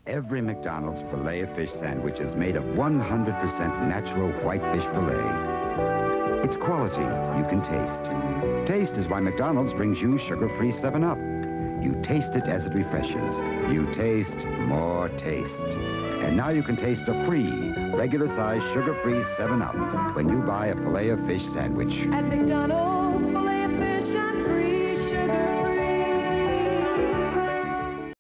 Every McDonald's Filet O'Fish sandwich is made of 100% natural whitefish filet. It's quality you can taste. Taste is why McDonald's brings you sugar-free 7-Up. You taste it as it refreshes. You taste more taste. And now you can taste a free, regular-size, sugar-free 7-Up when you buy a Filet O'Fish sandwich. At McDonald's.